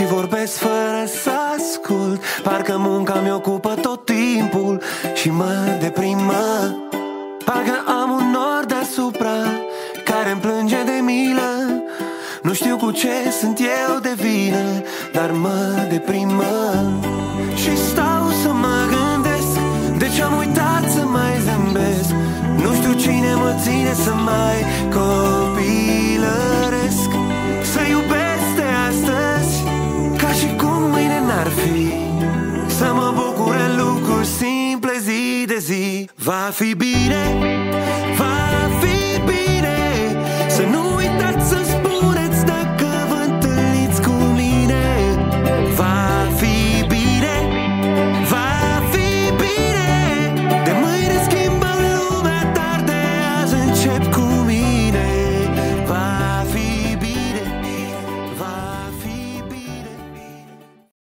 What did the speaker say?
vorbesc fără să ascult. Parcă munca mi-ocupă tot timpul și mă deprimă. Parcă am un nor deasupra care-mi plânge de milă. Nu știu cu ce sunt eu de vină, dar mă deprimă. Și stau să mă gândesc de ce am uitat să mai zâmbesc. Nu știu cine mă ține să mai copilăresc. Să iubesc de astăzi ca și cum mâine n-ar fi. Să mă bucur în lucruri simple zi de zi. Va fi bine, va fi bine.